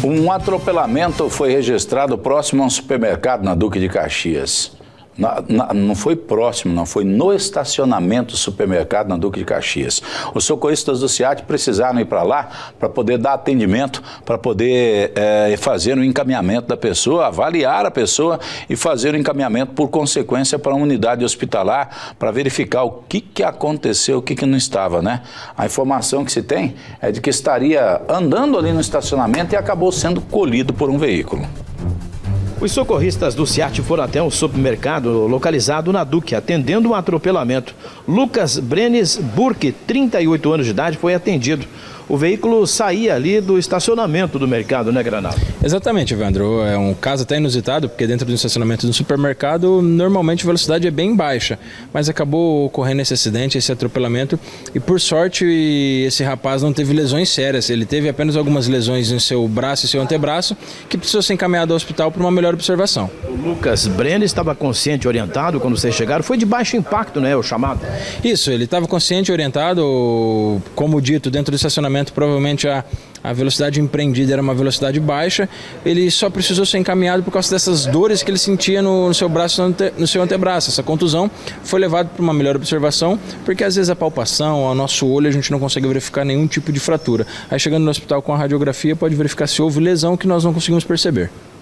Um atropelamento foi registrado próximo a um supermercado na Duque de Caxias. Não foi próximo, não, foi no estacionamento do supermercado na Duque de Caxias. Os socorristas do SEAT precisaram ir para lá para poder dar atendimento, para poder fazer um encaminhamento da pessoa, avaliar a pessoa e fazer o encaminhamento por consequência para uma unidade hospitalar para verificar o que aconteceu, o que não estava, né? A informação que se tem é de que estaria andando ali no estacionamento e acabou sendo colhido por um veículo. Os socorristas do SEAT foram até um supermercado localizado na Duque, atendendo um atropelamento. Lucas Brenes Burke, 38 anos de idade, foi atendido. O veículo saía ali do estacionamento do mercado, né, Granado? Exatamente, Evandro. É um caso até inusitado, porque dentro do estacionamento do supermercado, normalmente a velocidade é bem baixa. Mas acabou ocorrendo esse acidente, esse atropelamento, e por sorte esse rapaz não teve lesões sérias. Ele teve apenas algumas lesões em seu braço e seu antebraço, que precisou ser encaminhado ao hospital para uma melhor observação. O Lucas Brenes estava consciente e orientado quando vocês chegaram? Foi de baixo impacto, né, o chamado? Isso, ele estava consciente e orientado, como dito, dentro do estacionamento. Provavelmente a velocidade empreendida era uma velocidade baixa, ele só precisou ser encaminhado por causa dessas dores que ele sentia no seu braço, no seu antebraço. Essa contusão foi levada para uma melhor observação, porque às vezes a palpação, ao nosso olho, a gente não consegue verificar nenhum tipo de fratura. Aí chegando no hospital com a radiografia pode verificar se houve lesão que nós não conseguimos perceber.